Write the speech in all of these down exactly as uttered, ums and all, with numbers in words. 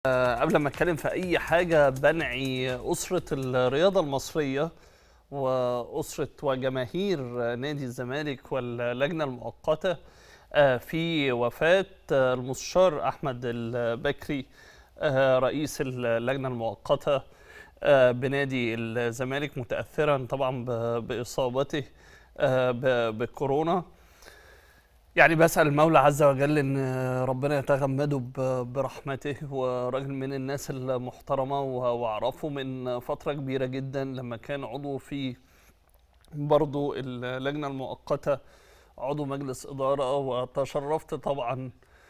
قبل ما اتكلم في اي حاجه بنعي اسره الرياضه المصريه واسره وجماهير نادي الزمالك واللجنه المؤقته في وفاه المستشار احمد البكري رئيس اللجنه المؤقته بنادي الزمالك، متاثرا طبعا باصابته بكورونا. يعني بسأل المولى عز وجل ان ربنا يتغمده برحمته، وراجل من الناس المحترمه واعرفه من فتره كبيره جدا لما كان عضو في برضو اللجنه المؤقته، عضو مجلس اداره، وتشرفت طبعا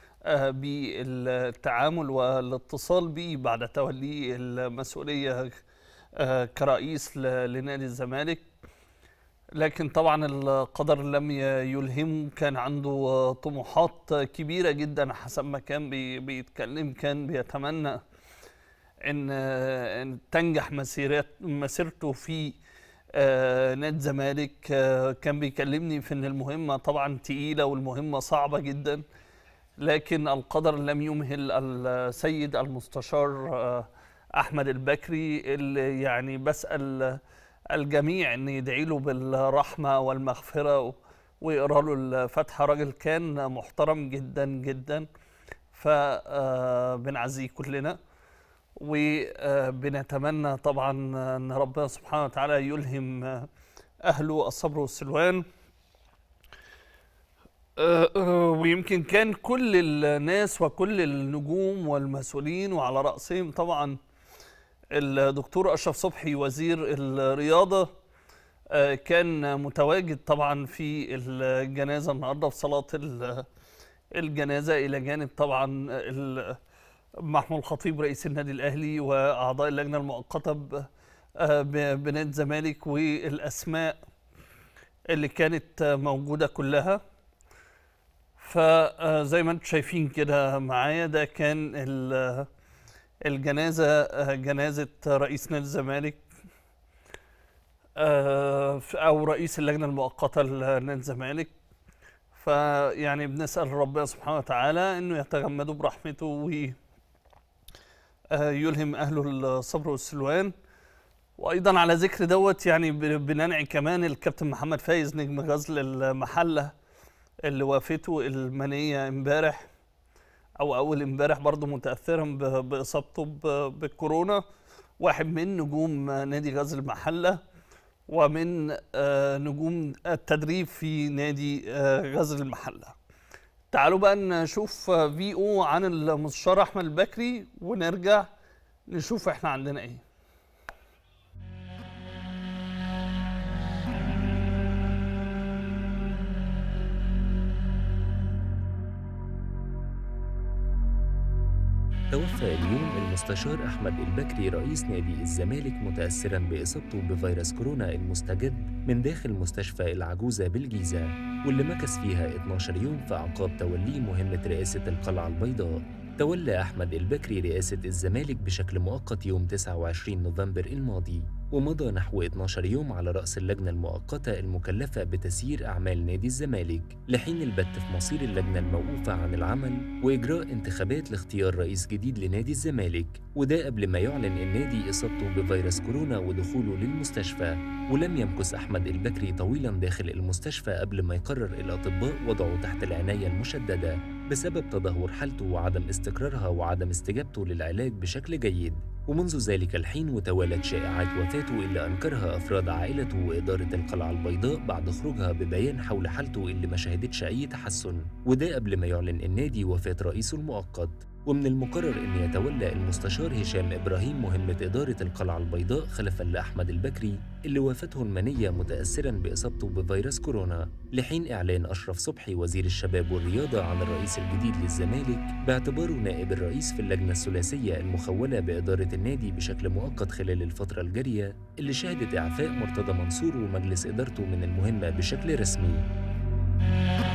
بالتعامل والاتصال به بعد توليه المسؤوليه كرئيس لنادي الزمالك. لكن طبعا القدر لم يلهمه، كان عنده طموحات كبيرة جدا حسب ما كان بيتكلم. كان بيتمنى ان ان تنجح مسيرات مسيرته في نادي الزمالك. كان بيكلمني في ان المهمة طبعا تقيلة والمهمة صعبة جدا، لكن القدر لم يمهل السيد المستشار احمد البكري، اللي يعني بسأل الجميع ان يدعي له بالرحمه والمغفره ويقرا له الفاتحه. راجل كان محترم جدا جدا، فبنعزيه كلنا وبنتمنى طبعا ان ربنا سبحانه وتعالى يلهم اهله الصبر والسلوان. ويمكن كان كل الناس وكل النجوم والمسؤولين، وعلى رأسهم طبعا الدكتور أشرف صبحي وزير الرياضة، كان متواجد طبعا في الجنازة النهارده في صلاة الجنازة، إلى جانب طبعا محمود الخطيب رئيس النادي الأهلي وأعضاء اللجنة المؤقتة بنادي الزمالك والأسماء اللي كانت موجودة كلها. فزي ما انتم شايفين كده معايا، ده كان الجنازة، جنازة رئيس نادي الزمالك أو رئيس اللجنة المؤقتة لنادي الزمالك. فيعني بنسأل ربنا سبحانه وتعالى إنه يتغمده برحمته ويلهم أهله الصبر والسلوان. وأيضا على ذكر دوت يعني بننعي كمان الكابتن محمد فايز نجم غزل المحلة اللي وافته المنية امبارح او اول امبارح، برضه متاثرا باصابته بالكورونا، واحد من نجوم نادي غزل المحله ومن نجوم التدريب في نادي غزل المحله. تعالوا بقى نشوف في او عن المستشار احمد البكري ونرجع نشوف احنا عندنا ايه. توفى اليوم المستشار أحمد البكري رئيس نادي الزمالك متأثراً بإصابته بفيروس كورونا المستجد من داخل مستشفى العجوزة بالجيزة، واللي مكث فيها اثناشر يوم في أعقاب توليه مهمة رئاسة القلعة البيضاء. تولى أحمد البكري رئاسة الزمالك بشكل مؤقت يوم تسعة وعشرين نوفمبر الماضي، ومضى نحو اثناشر يوم على رأس اللجنة المؤقتة المكلفة بتسيير أعمال نادي الزمالك، لحين البت في مصير اللجنة الموقوفة عن العمل وإجراء انتخابات لاختيار رئيس جديد لنادي الزمالك، وده قبل ما يعلن النادي إصابته بفيروس كورونا ودخوله للمستشفى. ولم يمكث أحمد البكري طويلاً داخل المستشفى قبل ما يقرر الأطباء وضعه تحت العناية المشددة بسبب تدهور حالته وعدم استقرارها وعدم استجابته للعلاج بشكل جيد. ومنذ ذلك الحين وتوالت شائعات وفاته اللي أنكرها أفراد عائلته وإدارة القلعة البيضاء بعد خروجها ببيان حول حالته اللي ما شهدتش أي تحسن، وده قبل ما يعلن النادي وفاة رئيسه المؤقت. ومن المقرر أن يتولى المستشار هشام إبراهيم مهمة إدارة القلعة البيضاء خلفاً لأحمد البكري اللي وافته المنية متأثراً بإصابته بفيروس كورونا، لحين إعلان أشرف صبحي وزير الشباب والرياضة عن الرئيس الجديد للزمالك باعتباره نائب الرئيس في اللجنة الثلاثية المخولة بإدارة النادي بشكل مؤقت خلال الفترة الجارية، اللي شهدت إعفاء مرتضى منصور ومجلس إدارته من المهمة بشكل رسمي.